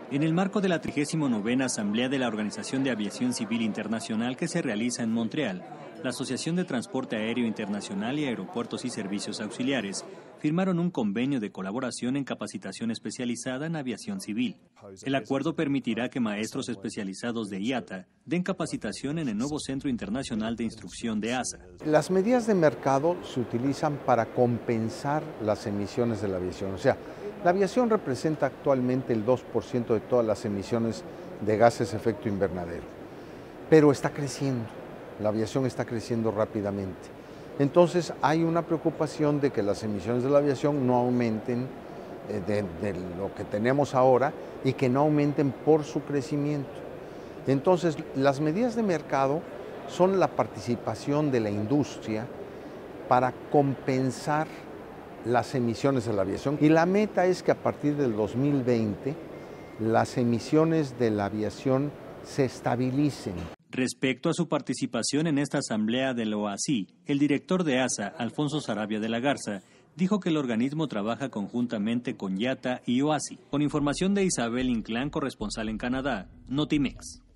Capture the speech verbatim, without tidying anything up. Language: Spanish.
En el marco de la trigésima novena Asamblea de la Organización de Aviación Civil Internacional que se realiza en Montreal, la Asociación de Transporte Aéreo Internacional y Aeropuertos y Servicios Auxiliares firmaron un convenio de colaboración en capacitación especializada en aviación civil. El acuerdo permitirá que maestros especializados de I A T A den capacitación en el nuevo Centro Internacional de Instrucción de A S A. Las medidas de mercado se utilizan para compensar las emisiones de la aviación. O sea, la aviación representa actualmente el dos por ciento de todas las emisiones de gases de efecto invernadero, pero está creciendo, la aviación está creciendo rápidamente. Entonces hay una preocupación de que las emisiones de la aviación no aumenten de, de lo que tenemos ahora y que no aumenten por su crecimiento. Entonces las medidas de mercado son la participación de la industria para compensar las emisiones de la aviación, y la meta es que a partir del dos mil veinte las emisiones de la aviación se estabilicen. Respecto a su participación en esta asamblea del O A C I, el director de A S A, Alfonso Sarabia de la Garza, dijo que el organismo trabaja conjuntamente con I A T A y O A C I. Con información de Isabel Inclán, corresponsal en Canadá, Notimex.